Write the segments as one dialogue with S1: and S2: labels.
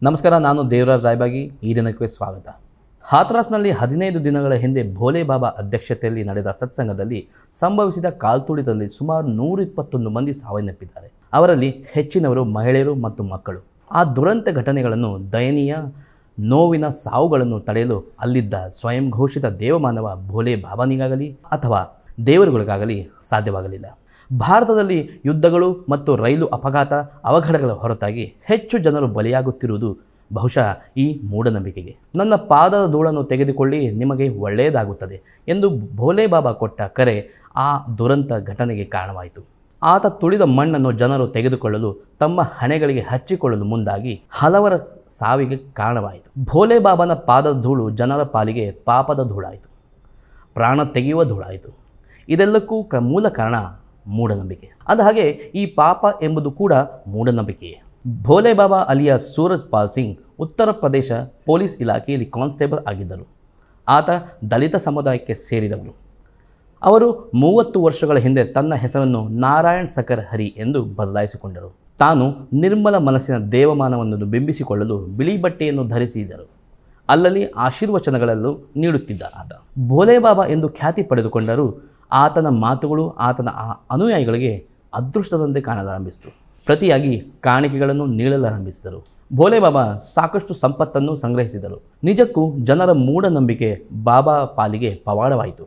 S1: ನಮಸ್ಕಾರ, ನಾನು ದೇವರಾಜ್ ರಾಯಬಾಗಿ. ಈ ದಿನಕ್ಕೆ ಸ್ವಾಗತ. ಹಾಥ್ರಾಸ್ನಲ್ಲಿ 15 ದಿನಗಳ ಹಿಂದೆ ಭೋಲೆ ಬಾಬಾ ಅಧ್ಯಕ್ಷತೆಯಲ್ಲಿ ನಡೆದ ಸತ್ಸಂಗದಲ್ಲಿ ಸಂಭವಿಸಿದ ಕಾಲ್ತುಳಿತದಲ್ಲಿ ಸುಮಾರು 121 ಮಂದಿ ಸಾವನ್ನಪ್ಪಿದ್ದಾರೆ. ಅವರಲ್ಲಿ ಹೆಚ್ಚಿನವರು ಮಹಿಳೆಯರು ಮತ್ತು ಮಕ್ಕಳು. ಆ ದುರಂತ ಘಟನೆಗಳನ್ನು, ದಯನೀಯ ನೋವಿನ ಸಾವುಗಳನ್ನು ತಡೆಯಲು ಅಲ್ಲಿದ್ದ ಸ್ವಯಂ ಘೋಷಿತ ದೇವಮಾನವ ಭೋಲೆ ಬಾಬಾನಿಗಾಗಲಿ ಅಥವಾ ದೇವರುಗಳಿಗಾಗಲಿ ಸಾಧ್ಯವಾಗಲಿಲ್ಲ. ಭಾರತದಲ್ಲಿ ಯುದ್ಧಗಳು ಮತ್ತು ರೈಲು ಅಪಘಾತ ಅವಘಡಗಳ ಹೊರತಾಗಿ ಹೆಚ್ಚು ಜನರು ಬಲಿಯಾಗುತ್ತಿರುವುದು ಬಹುಶಃ ಈ ಮೂಢನಂಬಿಕೆಗೆ. ನನ್ನ ಪಾದದ ಧೂಳನ್ನು ತೆಗೆದುಕೊಳ್ಳಿ, ನಿಮಗೆ ಒಳ್ಳೆಯದಾಗುತ್ತದೆ ಎಂದು ಭೋಲೆ ಬಾಬಾ ಕೊಟ್ಟ ಕರೆ ಆ ದುರಂತ ಘಟನೆಗೆ ಕಾರಣವಾಯಿತು. ಆತ ತುಳಿದ ಮಣ್ಣನ್ನು ಜನರು ತೆಗೆದುಕೊಳ್ಳಲು ತಮ್ಮ ಹಣೆಗಳಿಗೆ ಹಚ್ಚಿಕೊಳ್ಳಲು ಮುಂದಾಗಿ ಹಲವರ ಸಾವಿಗೆ ಕಾರಣವಾಯಿತು. ಭೋಲೆ ಬಾಬಾನ ಪಾದದ ಧೂಳು ಜನರ ಪಾಲಿಗೆ ಪಾಪದ ಧೂಳಾಯಿತು, ಪ್ರಾಣ ತೆಗೆಯುವ ಧೂಳಾಯಿತು. ಇದೆಲ್ಲಕ್ಕೂ ಮೂಲ ಕಾರಣ ಮೂಢನಂಬಿಕೆ. ಅಂದಹಾಗೆ ಈ ಪಾಪ ಎಂಬುದು ಕೂಡ ಮೂಢನಂಬಿಕೆಯೇ. ಭೋಲೆ ಬಾಬಾ ಅಲಿಯಾ ಸೂರಜ್ ಪಾಲ್ ಸಿಂಗ್ ಉತ್ತರ ಪ್ರದೇಶ ಪೊಲೀಸ್ ಇಲಾಖೆಯಲ್ಲಿ ಕಾನ್ಸ್ಟೇಬಲ್ ಆಗಿದ್ದರು. ಆತ ದಲಿತ ಸಮುದಾಯಕ್ಕೆ ಸೇರಿದವರು. ಅವರು 30 ವರ್ಷಗಳ ಹಿಂದೆ ತನ್ನ ಹೆಸರನ್ನು ನಾರಾಯಣ್ ಸಕರ್ ಹರಿ ಎಂದು ಬದಲಾಯಿಸಿಕೊಂಡರು. ತಾನು ನಿರ್ಮಲ ಮನಸ್ಸಿನ ದೇವಮಾನವನ್ನು ಬಿಂಬಿಸಿಕೊಳ್ಳಲು ಬಿಳಿ ಬಟ್ಟೆಯನ್ನು ಧರಿಸಿದರು. ಅಲ್ಲಲ್ಲಿ ಆಶೀರ್ವಚನಗಳಲ್ಲೂ ನೀಡುತ್ತಿದ್ದ ಆತ ಭೋಲೆ ಬಾಬಾ ಎಂದು ಖ್ಯಾತಿ ಪಡೆದುಕೊಂಡರೂ ಆತನ ಮಾತುಗಳು ಆತನ ಅನುಯಾಯಿಗಳಿಗೆ ಅದೃಷ್ಟದಂತೆ ಕಾಣಲಾರಂಭಿಸಿತು. ಪ್ರತಿಯಾಗಿ ಕಾಣಿಕೆಗಳನ್ನು ನೀಡಲಾರಂಭಿಸಿದರು. ಭೋಲೆ ಬಾಬಾ ಸಾಕಷ್ಟು ಸಂಪತ್ತನ್ನು ಸಂಗ್ರಹಿಸಿದರು. ನಿಜಕ್ಕೂ ಜನರ ಮೂಢನಂಬಿಕೆ ಬಾಬಾ ಪಾಲಿಗೆ ಪವಾಡವಾಯಿತು.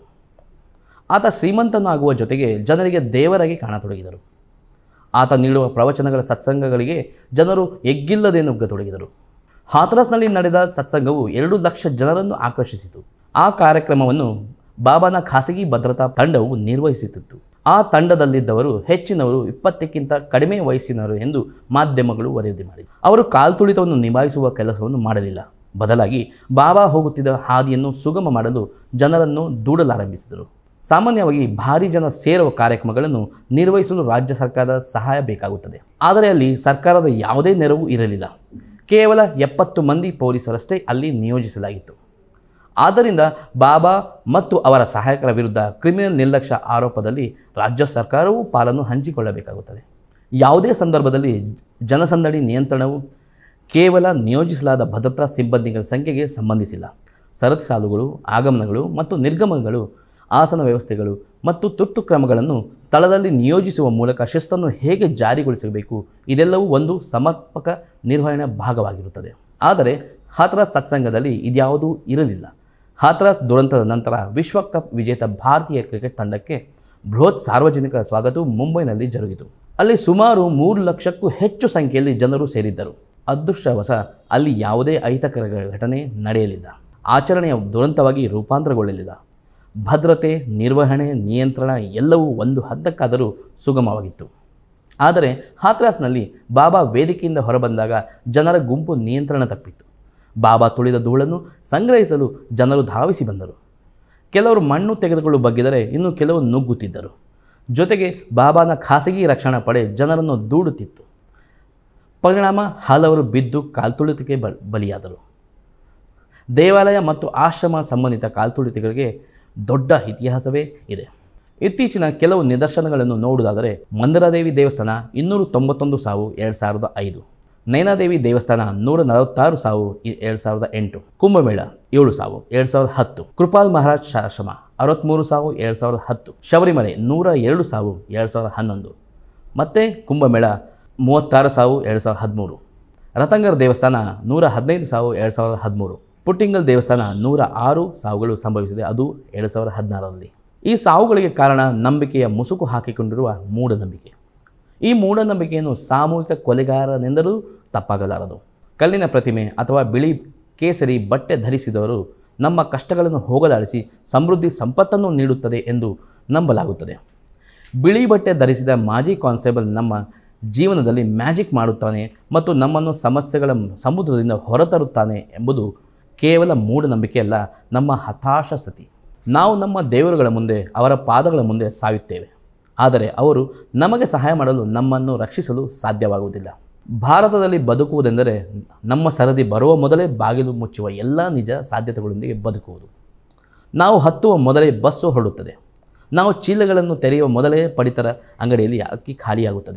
S1: ಆತ ಶ್ರೀಮಂತನಾಗುವ ಜೊತೆಗೆ ಜನರಿಗೆ ದೇವರಾಗಿ ಕಾಣತೊಡಗಿದರು. ಆತ ನೀಡುವ ಪ್ರವಚನಗಳ ಸತ್ಸಂಗಗಳಿಗೆ ಜನರು ಎಗ್ಗಿಲ್ಲದೆ ನುಗ್ಗತೊಡಗಿದರು. ಹಾಥ್ರಾಸ್ನಲ್ಲಿ ನಡೆದ ಸತ್ಸಂಗವು 2 ಲಕ್ಷ ಜನರನ್ನು ಆಕರ್ಷಿಸಿತು. ಆ ಕಾರ್ಯಕ್ರಮವನ್ನು ಬಾಬಾನ ಖಾಸಗಿ ಭದ್ರತಾ ತಂಡವು ನಿರ್ವಹಿಸುತ್ತಿತ್ತು. ಆ ತಂಡದಲ್ಲಿದ್ದವರು ಹೆಚ್ಚಿನವರು 20ಕ್ಕಿಂತ ಕಡಿಮೆ ವಯಸ್ಸಿನವರು ಎಂದು ಮಾಧ್ಯಮಗಳು ವರದಿ ಮಾಡಿದರು. ಅವರು ಕಾಲ್ತುಳಿತವನ್ನು ನಿಭಾಯಿಸುವ ಕೆಲಸವನ್ನು ಮಾಡಲಿಲ್ಲ. ಬದಲಾಗಿ ಬಾಬಾ ಹೋಗುತ್ತಿದ್ದ ಹಾದಿಯನ್ನು ಸುಗಮ ಮಾಡಲು ಜನರನ್ನು ದೂಡಲಾರಂಭಿಸಿದರು. ಸಾಮಾನ್ಯವಾಗಿ ಭಾರಿ ಜನ ಸೇರುವ ಕಾರ್ಯಕ್ರಮಗಳನ್ನು ನಿರ್ವಹಿಸಲು ರಾಜ್ಯ ಸರ್ಕಾರದ ಸಹಾಯ ಬೇಕಾಗುತ್ತದೆ. ಆದರೆ ಅಲ್ಲಿ ಸರ್ಕಾರದ ಯಾವುದೇ ನೆರವು ಇರಲಿಲ್ಲ. ಕೇವಲ 70 ಮಂದಿ ಪೊಲೀಸರಷ್ಟೇ ಅಲ್ಲಿ ನಿಯೋಜಿಸಲಾಗಿತ್ತು. ಆದ್ದರಿಂದ ಬಾಬಾ ಮತ್ತು ಅವರ ಸಹಾಯಕರ ವಿರುದ್ಧ ಕ್ರಿಮಿನಲ್ ನಿರ್ಲಕ್ಷ್ಯ ಆರೋಪದಲ್ಲಿ ರಾಜ್ಯ ಸರ್ಕಾರವೂ ಪಾಲನ್ನು ಹಂಚಿಕೊಳ್ಳಬೇಕಾಗುತ್ತದೆ. ಯಾವುದೇ ಸಂದರ್ಭದಲ್ಲಿ ಜನಸಂದಣಿ ನಿಯಂತ್ರಣವು ಕೇವಲ ನಿಯೋಜಿಸಲಾದ ಭದ್ರತಾ ಸಿಬ್ಬಂದಿಗಳ ಸಂಖ್ಯೆಗೆ ಸಂಬಂಧಿಸಿಲ್ಲ. ಸರತಿ ಸಾಲುಗಳು, ಆಗಮನಗಳು ಮತ್ತು ನಿರ್ಗಮನಗಳು, ಆಸನ ವ್ಯವಸ್ಥೆಗಳು ಮತ್ತು ತುರ್ತು ಕ್ರಮಗಳನ್ನು ಸ್ಥಳದಲ್ಲಿ ನಿಯೋಜಿಸುವ ಮೂಲಕ ಶಿಸ್ತನ್ನು ಹೇಗೆ ಜಾರಿಗೊಳಿಸಬೇಕು, ಇದೆಲ್ಲವೂ ಒಂದು ಸಮರ್ಪಕ ನಿರ್ವಹಣೆಯ ಭಾಗವಾಗಿರುತ್ತದೆ. ಆದರೆ ಹಾಥ್ರಾಸ್ ಸತ್ಸಂಗದಲ್ಲಿ ಇದ್ಯಾವುದೂ ಇರಲಿಲ್ಲ. ಹಾಥ್ರಾಸ್ ದುರಂತದ ನಂತರ ವಿಶ್ವಕಪ್ ವಿಜೇತ ಭಾರತೀಯ ಕ್ರಿಕೆಟ್ ತಂಡಕ್ಕೆ ಬೃಹತ್ ಸಾರ್ವಜನಿಕ ಸ್ವಾಗತವು ಮುಂಬೈನಲ್ಲಿ ಜರುಗಿತು. ಅಲ್ಲಿ ಸುಮಾರು 3 ಲಕ್ಷಕ್ಕೂ ಹೆಚ್ಚು ಸಂಖ್ಯೆಯಲ್ಲಿ ಜನರು ಸೇರಿದ್ದರು. ಅದೃಷ್ಟವಶ ಅಲ್ಲಿ ಯಾವುದೇ ಅಹಿತಕರ ಘಟನೆ ನಡೆಯಲಿಲ್ಲ. ಆಚರಣೆಯ ದುರಂತವಾಗಿ ರೂಪಾಂತರಗೊಳ್ಳಲಿಲ್ಲ. ಭದ್ರತೆ, ನಿರ್ವಹಣೆ, ನಿಯಂತ್ರಣ ಎಲ್ಲವೂ ಒಂದು ಹಂತಕ್ಕಾದರೂ ಸುಗಮವಾಗಿತ್ತು. ಆದರೆ ಹಾಥ್ರಾಸ್ನಲ್ಲಿ ಬಾಬಾ ವೇದಿಕೆಯಿಂದ ಹೊರಬಂದಾಗ ಜನರ ಗುಂಪು ನಿಯಂತ್ರಣ ತಪ್ಪಿತ್ತು. ಬಾಬಾ ತುಳಿದ ಧೂಳನ್ನು ಸಂಗ್ರಹಿಸಲು ಜನರು ಧಾವಿಸಿ ಬಂದರು. ಕೆಲವರು ಮಣ್ಣು ತೆಗೆದುಕೊಳ್ಳಲು ಬಗ್ಗಿದರೆ ಇನ್ನು ಕೆಲವು ನುಗ್ಗುತ್ತಿದ್ದರು. ಜೊತೆಗೆ ಬಾಬಾನ ಖಾಸಗಿ ರಕ್ಷಣಾ ಪಡೆ ಜನರನ್ನು ದೂಡುತ್ತಿತ್ತು. ಪರಿಣಾಮ ಹಲವರು ಬಿದ್ದು ಕಾಲ್ತುಳಿತಕ್ಕೆ ಬಲಿಯಾದರು. ದೇವಾಲಯ ಮತ್ತು ಆಶ್ರಮ ಸಂಬಂಧಿತ ಕಾಲ್ತುಳಿತಗಳಿಗೆ ದೊಡ್ಡ ಇತಿಹಾಸವೇ ಇದೆ. ಇತ್ತೀಚಿನ ಕೆಲವು ನಿದರ್ಶನಗಳನ್ನು ನೋಡುವುದಾದರೆ ಮಂದಿರಾದೇವಿ ದೇವಸ್ಥಾನ 291 ಸಾವು 2005, ನೈನಾದೇವಿ ದೇವಸ್ಥಾನ 146 ಸಾವು 2008, ಕುಂಭಮೇಳ 7 ಸಾವು 2010, ಕೃಪಾಲ್ ಮಹಾರಾಜ್ ಆಶ್ರಮ 63 ಸಾವು 2010, ಶಬರಿಮಲೆ 102 ಸಾವು 2011, ಮತ್ತು ಕುಂಭಮೇಳ 36 ಸಾವು 2013, ರತಂಗರ್ ದೇವಸ್ಥಾನ 115 ಸಾವು 2013, ಪುಟ್ಟಿಂಗಲ್ ದೇವಸ್ಥಾನ 106 ಸಾವುಗಳು ಸಂಭವಿಸಿದೆ, ಅದು 2016ರಲ್ಲಿ. ಈ ಸಾವುಗಳಿಗೆ ಕಾರಣ ನಂಬಿಕೆಯ ಮುಸುಕು ಹಾಕಿಕೊಂಡಿರುವ ಮೂಢನಂಬಿಕೆ. ಈ ಮೂಢನಂಬಿಕೆಯನ್ನು ಸಾಮೂಹಿಕ ಕೊಲೆಗಾರನೆಂದರೂ ತಪ್ಪಾಗಲಾರದು. ಕಲ್ಲಿನ ಪ್ರತಿಮೆ ಅಥವಾ ಬಿಳಿ ಕೇಸರಿ ಬಟ್ಟೆ ಧರಿಸಿದವರು ನಮ್ಮ ಕಷ್ಟಗಳನ್ನು ಹೋಗಲಾಡಿಸಿ ಸಮೃದ್ಧಿ ಸಂಪತ್ತನ್ನು ನೀಡುತ್ತದೆ ಎಂದು ನಂಬಲಾಗುತ್ತದೆ. ಬಿಳಿ ಬಟ್ಟೆ ಧರಿಸಿದ ಮಾಜಿ ಕಾನ್ಸ್ಟೇಬಲ್ ನಮ್ಮ ಜೀವನದಲ್ಲಿ ಮ್ಯಾಜಿಕ್ ಮಾಡುತ್ತಾನೆ ಮತ್ತು ನಮ್ಮನ್ನು ಸಮಸ್ಯೆಗಳ ಸಮುದ್ರದಿಂದ ಹೊರತರುತ್ತಾನೆ ಎಂಬುದು ಕೇವಲ ಮೂಢನಂಬಿಕೆಯಲ್ಲ, ನಮ್ಮ ಹತಾಶ ಸ್ಥಿತಿ. ನಾವು ನಮ್ಮ ದೇವರುಗಳ ಮುಂದೆ, ಅವರ ಪಾದಗಳ ಮುಂದೆ ಸಾಯುತ್ತೇವೆ. ಆದರೆ ಅವರು ನಮಗೆ ಸಹಾಯ ಮಾಡಲು, ನಮ್ಮನ್ನು ರಕ್ಷಿಸಲು ಸಾಧ್ಯವಾಗುವುದಿಲ್ಲ. ಭಾರತದಲ್ಲಿ ಬದುಕುವುದೆಂದರೆ ನಮ್ಮ ಸರದಿ ಬರುವ ಮೊದಲೇ ಬಾಗಿಲು ಮುಚ್ಚುವ ಎಲ್ಲ ನಿಜ ಸಾಧ್ಯತೆಗಳೊಂದಿಗೆ ಬದುಕುವುದು. ನಾವು ಹತ್ತುವ ಮೊದಲೇ ಬಸ್ಸು ಹೊರಡುತ್ತದೆ. ನಾವು ಚೀಲಗಳನ್ನು ತೆರೆಯುವ ಮೊದಲೇ ಪಡಿತರ ಅಂಗಡಿಯಲ್ಲಿ ಅಕ್ಕಿ ಖಾಲಿಯಾಗುತ್ತದೆ.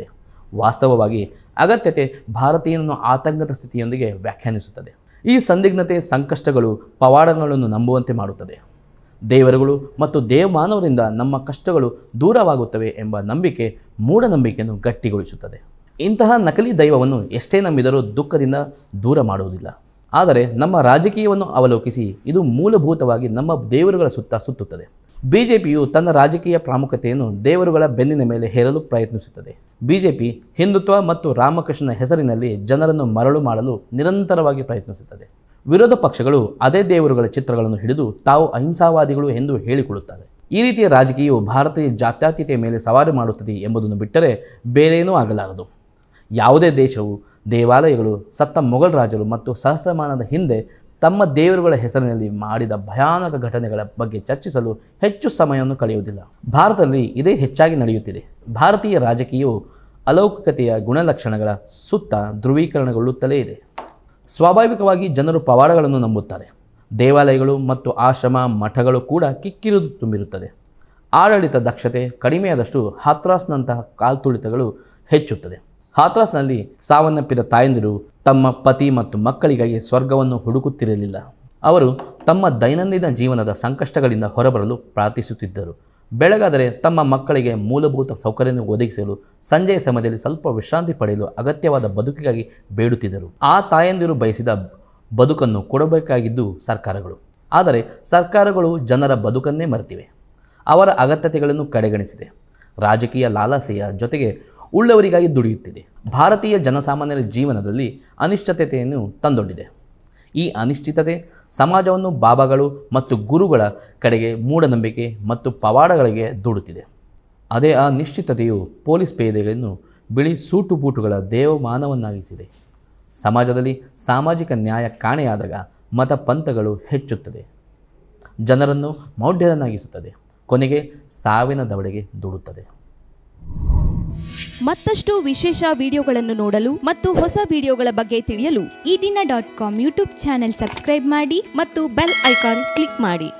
S1: ವಾಸ್ತವವಾಗಿ ಅಗತ್ಯತೆ ಭಾರತೀಯನನ್ನು ಆತಂಕದ ಸ್ಥಿತಿಯೊಂದಿಗೆ ವ್ಯಾಖ್ಯಾನಿಸುತ್ತದೆ. ಈ ಸಂದಿಗ್ಧತೆ ಸಂಕಷ್ಟಗಳು ಪವಾಡಗಳನ್ನು ನಂಬುವಂತೆ ಮಾಡುತ್ತದೆ. ದೇವರುಗಳು ಮತ್ತು ದೇವಮಾನವರಿಂದ ನಮ್ಮ ಕಷ್ಟಗಳು ದೂರವಾಗುತ್ತವೆ ಎಂಬ ನಂಬಿಕೆ ಮೂಢನಂಬಿಕೆಯನ್ನು ಗಟ್ಟಿಗೊಳಿಸುತ್ತದೆ. ಇಂತಹ ನಕಲಿ ದೈವವನ್ನು ಎಷ್ಟೇ ನಂಬಿದರೂ ದುಃಖದಿಂದ ದೂರ ಮಾಡುವುದಿಲ್ಲ. ಆದರೆ ನಮ್ಮ ರಾಜಕೀಯವನ್ನು ಅವಲೋಕಿಸಿ ಇದು ಮೂಲಭೂತವಾಗಿ ನಮ್ಮ ದೇವರುಗಳ ಸುತ್ತ ಸುತ್ತುತ್ತದೆ. ಬಿಜೆಪಿಯು ತನ್ನ ರಾಜಕೀಯ ಪ್ರಾಮುಖ್ಯತೆಯನ್ನು ದೇವರುಗಳ ಬೆನ್ನಿನ ಮೇಲೆ ಹೇರಲು ಪ್ರಯತ್ನಿಸುತ್ತದೆ. ಬಿಜೆಪಿ ಹಿಂದುತ್ವ ಮತ್ತು ರಾಮಕೃಷ್ಣನ ಹೆಸರಿನಲ್ಲಿ ಜನರನ್ನು ಮರಳು ಮಾಡಲು ನಿರಂತರವಾಗಿ ಪ್ರಯತ್ನಿಸುತ್ತದೆ. ವಿರೋಧ ಪಕ್ಷಗಳು ಅದೇ ದೇವರುಗಳ ಚಿತ್ರಗಳನ್ನು ಹಿಡಿದು ತಾವು ಅಹಿಂಸಾವಾದಿಗಳು ಎಂದು ಹೇಳಿಕೊಳ್ಳುತ್ತಾರೆ. ಈ ರೀತಿಯ ರಾಜಕೀಯವು ಭಾರತೀಯ ಜಾತ್ಯತೀತತೆಯ ಮೇಲೆ ಸವಾರಿ ಮಾಡುತ್ತದೆ ಎಂಬುದನ್ನು ಬಿಟ್ಟರೆ ಬೇರೇನೂ ಆಗಲಾರದು. ಯಾವುದೇ ದೇಶವು ದೇವಾಲಯಗಳು, ಸತ್ತ ಮೊಘಲ್ ರಾಜರು ಮತ್ತು ಸಹಸ್ರಮಾನದ ಹಿಂದೆ ತಮ್ಮ ದೇವರುಗಳ ಹೆಸರಿನಲ್ಲಿ ಮಾಡಿದ ಭಯಾನಕ ಘಟನೆಗಳ ಬಗ್ಗೆ ಚರ್ಚಿಸಲು ಹೆಚ್ಚು ಸಮಯವನ್ನು ಕಳೆಯುವುದಿಲ್ಲ. ಭಾರತದಲ್ಲಿ ಇದೇ ಹೆಚ್ಚಾಗಿ ನಡೆಯುತ್ತಿದೆ. ಭಾರತೀಯ ರಾಜಕೀಯವು ಅಲೌಕಿಕತೆಯ ಗುಣಲಕ್ಷಣಗಳ ಸುತ್ತ ಧ್ರುವೀಕರಣಗೊಳ್ಳುತ್ತಲೇ ಇದೆ. ಸ್ವಾಭಾವಿಕವಾಗಿ ಜನರು ಪವಾಡಗಳನ್ನು ನಂಬುತ್ತಾರೆ. ದೇವಾಲಯಗಳು ಮತ್ತು ಆಶ್ರಮ ಮಠಗಳು ಕೂಡ ಕಿಕ್ಕಿರಿದು ತುಂಬಿರುತ್ತದೆ. ಆಡಳಿತ ದಕ್ಷತೆ ಕಡಿಮೆಯಾದಷ್ಟು ಹಾಥ್ರಾಸ್ನಂತಹ ಕಾಲ್ತುಳಿತಗಳು ಹೆಚ್ಚುತ್ತದೆ. ಹಾಥ್ರಾಸ್ನಲ್ಲಿ ಸಾವನ್ನಪ್ಪಿದ ತಾಯಂದಿರು ತಮ್ಮ ಪತಿ ಮತ್ತು ಮಕ್ಕಳಿಗಾಗಿ ಸ್ವರ್ಗವನ್ನು ಹುಡುಕುತ್ತಿರಲಿಲ್ಲ. ಅವರು ತಮ್ಮ ದೈನಂದಿನ ಜೀವನದ ಸಂಕಷ್ಟಗಳಿಂದ ಹೊರಬರಲು ಪ್ರಾರ್ಥಿಸುತ್ತಿದ್ದರು. ಬೆಳಗಾದರೆ ತಮ್ಮ ಮಕ್ಕಳಿಗೆ ಮೂಲಭೂತ ಸೌಕರ್ಯವನ್ನು ಒದಗಿಸಲು, ಸಂಜೆಯ ಸಮಯದಲ್ಲಿ ಸ್ವಲ್ಪ ವಿಶ್ರಾಂತಿ ಪಡೆಯಲು ಅಗತ್ಯವಾದ ಬದುಕಿಗಾಗಿ ಬೇಡುತ್ತಿದ್ದರು. ಆ ತಾಯಂದಿರು ಬಯಸಿದ ಬದುಕನ್ನು ಕೊಡಬೇಕಾಗಿದ್ದು ಸರ್ಕಾರಗಳು. ಆದರೆ ಸರ್ಕಾರಗಳು ಜನರ ಬದುಕನ್ನೇ ಮರೆತಿವೆ. ಅವರ ಅಗತ್ಯತೆಗಳನ್ನು ಕಡೆಗಣಿಸಿದೆ. ರಾಜಕೀಯ ಲಾಲಸೆಯ ಜೊತೆಗೆ ಉಳ್ಳವರಿಗಾಗಿ ದುಡಿಯುತ್ತಿದೆ. ಭಾರತೀಯ ಜನಸಾಮಾನ್ಯರ ಜೀವನದಲ್ಲಿ ಅನಿಶ್ಚಿತತೆಯನ್ನು ತಂದೊಡ್ಡಿದೆ. ಈ ಅನಿಶ್ಚಿತತೆ ಸಮಾಜವನ್ನು ಬಾಬಾಗಳು ಮತ್ತು ಗುರುಗಳ ಕಡೆಗೆ ಮೂಢನಂಬಿಕೆ ಮತ್ತು ಪವಾಡಗಳಿಗೆ ದೂಡುತ್ತಿದೆ. ಅದೇ ಅನಿಶ್ಚಿತತೆಯು ಪೊಲೀಸ್ ಪೇದೆಗಳನ್ನು ಬಿಳಿ ಸೂಟು ಬೂಟುಗಳ ದೇವಮಾನವನ್ನಾಗಿಸಿದೆ. ಸಮಾಜದಲ್ಲಿ ಸಾಮಾಜಿಕ ನ್ಯಾಯ ಕಾಣೆಯಾದಾಗ ಮತ ಪಂಥಗಳು ಹೆಚ್ಚುತ್ತದೆ, ಜನರನ್ನು ಮೌಢ್ಯರನ್ನಾಗಿಸುತ್ತದೆ, ಕೊನೆಗೆ ಸಾವಿನ ದವಡೆಗೆ ದೂಡುತ್ತದೆ.
S2: ಮತ್ತಷ್ಟು ವಿಶೇಷ ವಿಡಿಯೋಗಳನ್ನು ನೋಡಲು ಮತ್ತು ಹೊಸ ವಿಡಿಯೋಗಳ ಬಗ್ಗೆ ತಿಳಿಯಲು
S3: ಈ ದಿನ .com ಯೂಟ್ಯೂಬ್ ಚಾನೆಲ್ ಸಬ್ಸ್ಕ್ರೈಬ್ ಮಾಡಿ
S2: ಮತ್ತು ಬೆಲ್ ಐಕಾನ್ ಕ್ಲಿಕ್ ಮಾಡಿ.